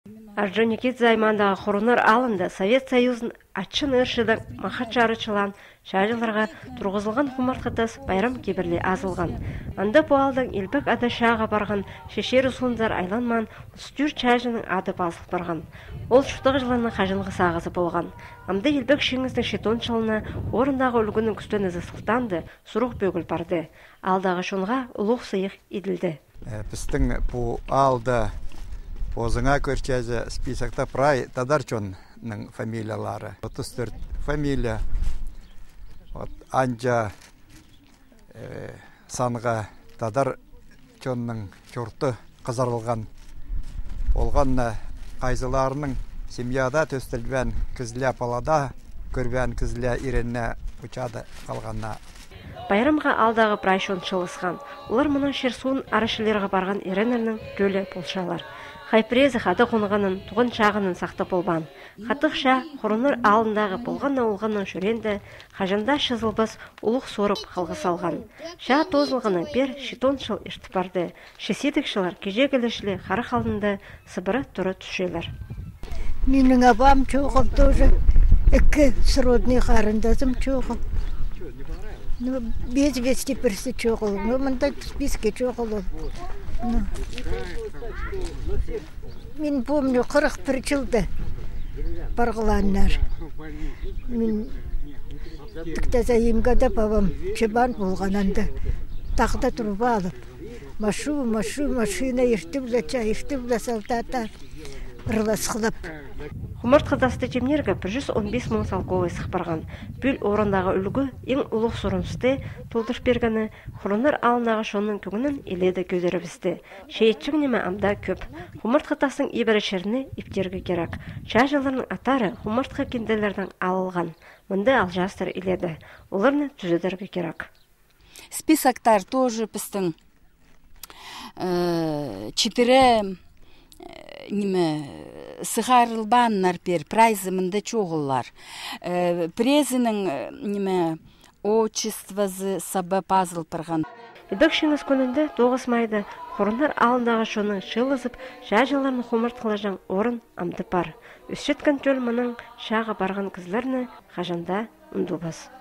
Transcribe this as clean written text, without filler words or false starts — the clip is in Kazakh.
Арджоникет займандағы құрыныр алынды Совет Союзын атшын ұршыдың мақат чылан шажыларға тұрғызылған құмартқытас байрам кебірле азылған. Анда бұалдың елбік ады шаға барған шешер ұсындар айланман үстүр чажының ады басылып барған. Ол шұқтық жылының қажылғы сағызы болған. Амды елбік шеңіздің шетон чылына орындағы үлгінің күстөнізі сылтанды сұруқ бөгіл барды. Алдағы шонға ұлық сыйық еділді. Біздің бұл алды Озыңа көрчәзі списокта прай Тадарчонның фамилиялары. 34 фамилия. Анжа санға Тадарчонның чорты қызарылған. Олғанна қайзыларының семьяда төстілбән кізілі палада көрбән кізілі иренне ұчады қалғанна. Байрамға алдағы прайшон чылысқан. Олар мұның шерсуын арышылерға барған иренерінің рөлі болшалар. Хайпрезі қады қонғанын, тұғын шағынын сақтап болбан. Қатықша құрыныр алындағы болғанна олғанның жүренді, қажында шызылбыз ұлық сорып қалғы салған. Ша тозылғаны бер шитон шыл ішті барды. Шеседікшілер кежегілішілі қары қалдынды сыбыры тұры түшелер. Менің абам чоғыл тоже, үкі сродный қарындазым чоғыл. Без-вести бірсі чоғыл, мұнда списке чоғыл. Мен помню 41 жылды барғыланнар. Мен тіктаза емгада бабам чебан болғананды тақда тұрып алып. Машина ертіп солдата ырласқылап. Құмарт қадасты жемнерге 115 мың салковай сықпарған. Бүл орындағы үлгі ең ұлық сұрынсты толдырып бергені құрыныр алынағы шонның күгінін еледі көзірібісті. Шейетчің неме амда көп. Құмарт қадастың ебірі шеріні ептергі керек. Чажыларының атары құмартқа кенделердің алылған. Мұнды алжастыр еледі. Оларны түзедіргі керек. Списоктар тоже пістің 4 сығарылбаннар бер прайзымында чоғылар. Презінің отчествозы сабы пазыл пырған. Эдікшіңіз күнінде 9 майды құрындар алындағы шоның шылызып, жажыларын құмырт қылажан орын амды бар. Үсшеткен жөл мұның шаға барған кізлеріні қажанда ұндубыз.